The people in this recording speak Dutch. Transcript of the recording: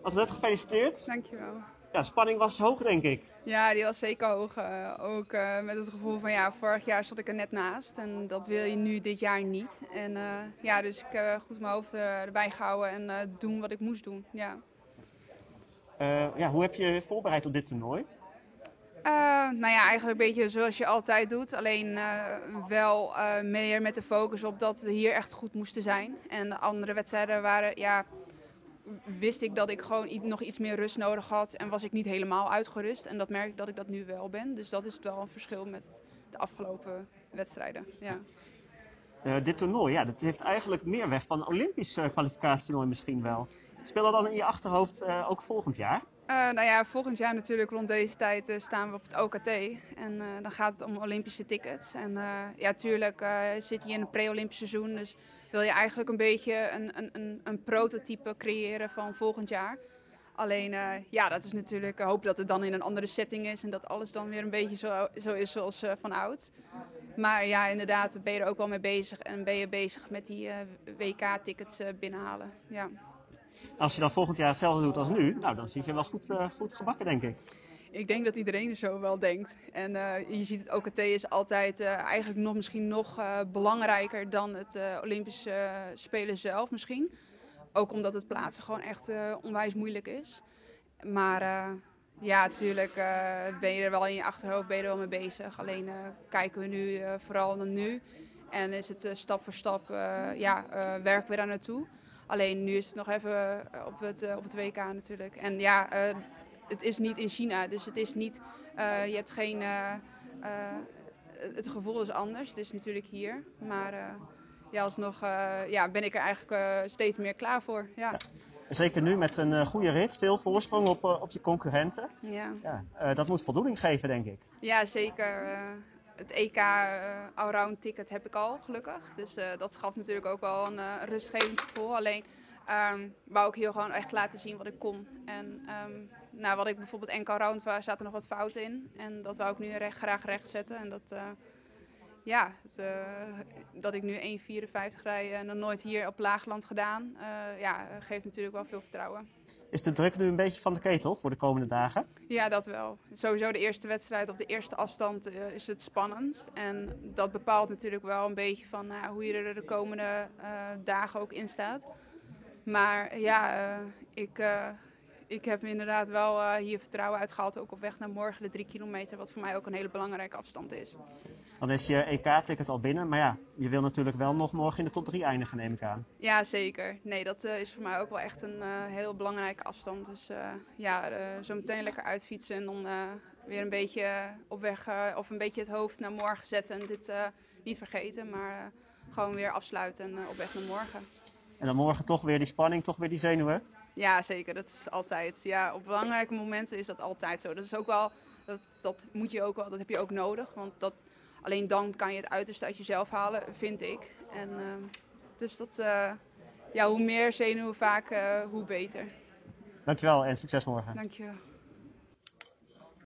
Altijd gefeliciteerd. Dankjewel. Ja, spanning was hoog, denk ik. Ja, die was zeker hoog. Ook met het gevoel van ja, vorig jaar zat ik er net naast. En dat wil je nu dit jaar niet. En ja, dus ik heb goed mijn hoofd erbij gehouden en doen wat ik moest doen. Ja. Ja, hoe heb je je voorbereid op dit toernooi? Nou ja, eigenlijk een beetje zoals je altijd doet. Alleen wel meer met de focus op dat we hier echt goed moesten zijn. En de andere wedstrijden waren, ja, wist ik dat ik gewoon nog iets meer rust nodig had. En was ik niet helemaal uitgerust. En dat merk ik dat ik dat nu wel ben. Dus dat is wel een verschil met de afgelopen wedstrijden. Ja. Dit toernooi, ja, dat heeft eigenlijk meer weg van een Olympisch kwalificatietoernooi misschien wel. Speel dat dan in je achterhoofd ook volgend jaar? Nou ja, volgend jaar natuurlijk rond deze tijd staan we op het OKT. En dan gaat het om Olympische tickets. En ja, tuurlijk zit je in een pre-Olympisch seizoen. Dus wil je eigenlijk een beetje een prototype creëren van volgend jaar. Alleen, ja, dat is natuurlijk hoop dat het dan in een andere setting is. En dat alles dan weer een beetje zo is zoals van oud. Maar ja, inderdaad ben je er ook wel mee bezig. En ben je bezig met die WK-tickets binnenhalen. Ja. Als je dan volgend jaar hetzelfde doet als nu, nou, dan zit je wel goed gebakken, denk ik. Ik denk dat iedereen er zo wel denkt. En je ziet het OKT is altijd eigenlijk misschien nog belangrijker dan het Olympische Spelen zelf misschien. Ook omdat het plaatsen gewoon echt onwijs moeilijk is. Maar ja, natuurlijk ben je er wel in je achterhoofd ben je er wel mee bezig. Alleen kijken we nu vooral naar nu. En is het stap voor stap ja, werken we daar naartoe. Alleen nu is het nog even op het WK natuurlijk. En ja, het is niet in China, dus het is niet, je hebt geen, het gevoel is anders. Het is natuurlijk hier, maar ja, alsnog ja, ben ik er eigenlijk steeds meer klaar voor. Ja. Zeker nu met een goede rit, veel voorsprong op je concurrenten. Ja. Ja, dat moet voldoening geven, denk ik. Ja, zeker. Het EK Allround ticket heb ik al, gelukkig. Dus dat gaf natuurlijk ook wel een rustgevend gevoel. Alleen wou ik hier gewoon echt laten zien wat ik kon. En nou, wat ik bijvoorbeeld NK Allround was, zaten nog wat fouten in. En dat wou ik nu graag rechtzetten. En dat, ja, dat ik nu 1,54 rij en nog nooit hier op laagland gedaan, ja, geeft natuurlijk wel veel vertrouwen. Is de druk nu een beetje van de ketel voor de komende dagen? Ja, dat wel. Sowieso de eerste wedstrijd op de eerste afstand is het spannendst. En dat bepaalt natuurlijk wel een beetje van hoe je er de komende dagen ook in staat. Maar ja, ik heb inderdaad wel hier vertrouwen uitgehaald. Ook op weg naar morgen de 3 kilometer, wat voor mij ook een hele belangrijke afstand is. Dan is je EK-ticket al binnen, maar ja, je wil natuurlijk wel nog morgen in de top 3 eindigen, neem ik aan. Ja, zeker. Nee, dat is voor mij ook wel echt een heel belangrijke afstand. Dus ja, zo meteen lekker uitfietsen en dan weer een beetje op weg of een beetje het hoofd naar morgen zetten. En dit niet vergeten, maar gewoon weer afsluiten en op weg naar morgen. En dan morgen toch weer die spanning, toch weer die zenuwen? Ja, zeker. Dat is altijd. Ja, op belangrijke momenten is dat altijd zo. Dat is ook wel, dat moet je ook wel, dat heb je ook nodig. Want alleen dan kan je het uiterste uit jezelf halen, vind ik. En dus dat, ja, hoe meer zenuwen vaak, hoe beter. Dankjewel en succes morgen. Dankjewel.